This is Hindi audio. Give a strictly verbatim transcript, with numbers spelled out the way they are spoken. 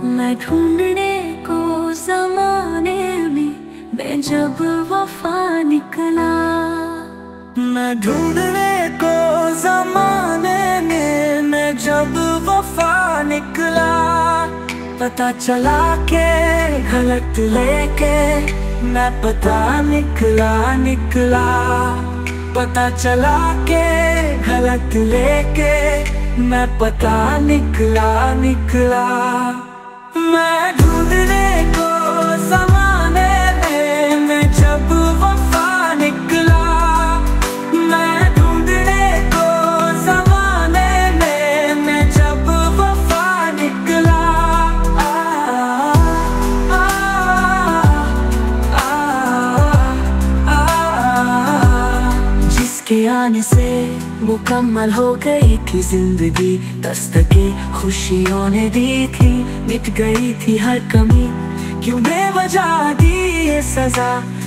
मैं ढूंढने को ज़माने में मैं जब वफा निकला। मैं ढूंढने को ज़माने में मैं जब वफा निकला। पता चला के गलत लेके मैं पता निकला निकला। पता चला के गलत लेके मैं पता निकला निकला। मैं ढूंढने को ज़माने में मैं जब वफा निकला। मैं ढूंढने को ज़माने में मैं जब वफा निकला। आ, आ, आ, आ, जिसके आने से मुकम्मल हो गई थी जिंदगी, दस्तकें खुशियों ने दी थी। मिट गई थी हर कमी, क्यों बेवजह दी ये सजा।